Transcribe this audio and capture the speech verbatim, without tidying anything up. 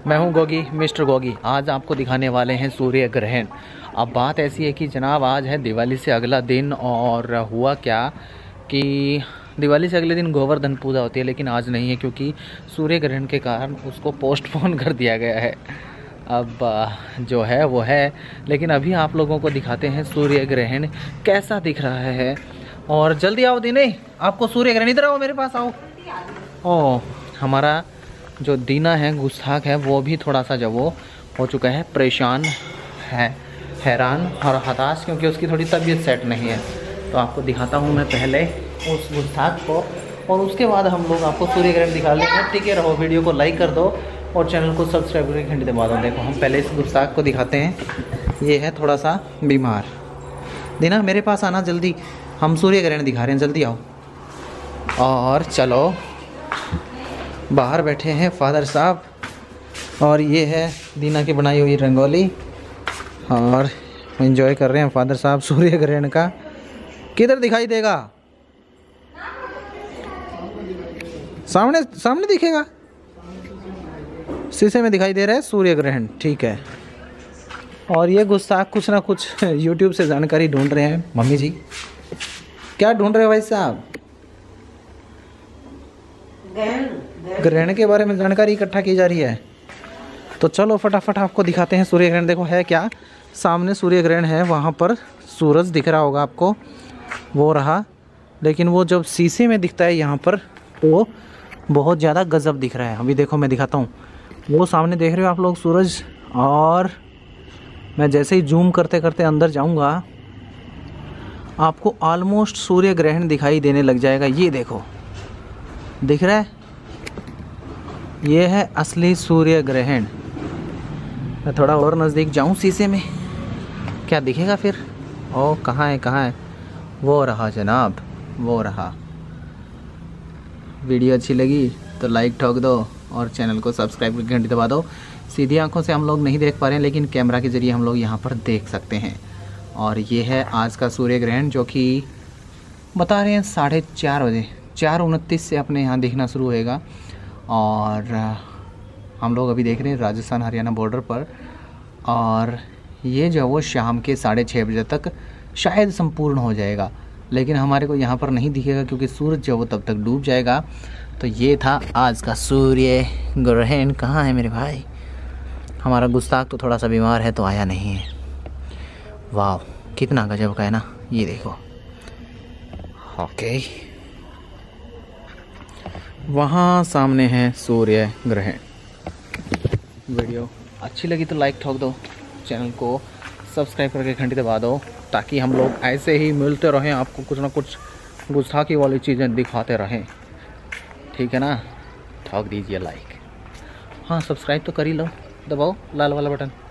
मैं हूं गोगी, मिस्टर गोगी। आज आपको दिखाने वाले हैं सूर्य ग्रहण। अब बात ऐसी है कि जनाब आज है दिवाली से अगला दिन, और हुआ क्या कि दिवाली से अगले दिन गोवर्धन पूजा होती है, लेकिन आज नहीं है क्योंकि सूर्य ग्रहण के कारण उसको पोस्टपोन कर दिया गया है। अब जो है वो है, लेकिन अभी आप लोगों को दिखाते हैं सूर्य ग्रहण कैसा दिख रहा है। और जल्दी आओ दीने, आपको सूर्य ग्रहण, इधर आओ मेरे पास आओ। ओ हमारा जो दीना है, गुस्ताख है, वो भी थोड़ा सा जो वो हो चुका है, परेशान है, हैरान और हताश, क्योंकि उसकी थोड़ी तबीयत सेट नहीं है। तो आपको दिखाता हूँ मैं पहले उस गुस्ताख को, और उसके बाद हम लोग आपको सूर्य ग्रहण दिखा लेंगे। टिके रहो, वीडियो को लाइक कर दो और चैनल को सब्सक्राइब करके घंटी दबा दो। देखो हम पहले इस गुस्ताख को दिखाते हैं। ये है थोड़ा सा बीमार। दीना मेरे पास आना जल्दी, हम सूर्य ग्रहण दिखा रहे हैं, जल्दी आओ। और चलो, बाहर बैठे हैं फादर साहब, और ये है दीना की बनाई हुई रंगोली, और एंजॉय कर रहे हैं फादर साहब सूर्य ग्रहण का। किधर दिखाई देगा? सामने सामने दिखेगा, शीशे में दिखाई दे रहा है सूर्य ग्रहण, ठीक है। और ये गुस्ताख कुछ ना कुछ यूट्यूब से जानकारी ढूंढ रहे हैं। मम्मी जी क्या ढूंढ रहे हो भाई साहब? ग्रहण के बारे में जानकारी इकट्ठा की जा रही है। तो चलो फटाफट आपको दिखाते हैं सूर्य ग्रहण। देखो है क्या, सामने सूर्य ग्रहण है, वहाँ पर सूरज दिख रहा होगा आपको, वो रहा। लेकिन वो जब शीशे में दिखता है यहाँ पर, तो बहुत ज़्यादा गजब दिख रहा है। अभी देखो मैं दिखाता हूँ, वो सामने देख रहे हो आप लोग सूरज, और मैं जैसे ही जूम करते करते अंदर जाऊँगा, आपको ऑलमोस्ट सूर्य ग्रहण दिखाई देने लग जाएगा। ये देखो दिख रहा है, ये है असली सूर्य ग्रहण। मैं थोड़ा और नज़दीक जाऊं शीशे में, क्या दिखेगा फिर? ओ कहाँ है कहाँ है, वो रहा जनाब, वो रहा। वीडियो अच्छी लगी तो लाइक ठोक दो और चैनल को सब्सक्राइब करके घंटी दबा दो। सीधी आंखों से हम लोग नहीं देख पा रहे हैं, लेकिन कैमरा के ज़रिए हम लोग यहाँ पर देख सकते हैं। और ये है आज का सूर्य ग्रहण, जो कि बता रहे हैं साढ़े चार बजे, चार उनतीस से अपने यहाँ देखना शुरू होएगा। और हम लोग अभी देख रहे हैं राजस्थान हरियाणा बॉर्डर पर, और ये जो वो शाम के साढ़े छः बजे तक शायद संपूर्ण हो जाएगा, लेकिन हमारे को यहाँ पर नहीं दिखेगा क्योंकि सूरज जो वो तब तक डूब जाएगा। तो ये था आज का सूर्य ग्रहण। कहाँ है मेरे भाई? हमारा गुस्ताख तो थोड़ा सा बीमार है तो आया नहीं है। वाह कितना गजब का है ना, ये देखो। ओके, वहाँ सामने है सूर्य ग्रहण। वीडियो अच्छी लगी तो लाइक ठोक दो, चैनल को सब्सक्राइब करके घंटी दबा दो, ताकि हम लोग ऐसे ही मिलते रहें, आपको कुछ ना कुछ गुस्ताखी वाली चीज़ें दिखाते रहें, ठीक है ना? ठोक दीजिए लाइक। हाँ सब्सक्राइब तो कर ही लो, दबाओ लाल वाला बटन।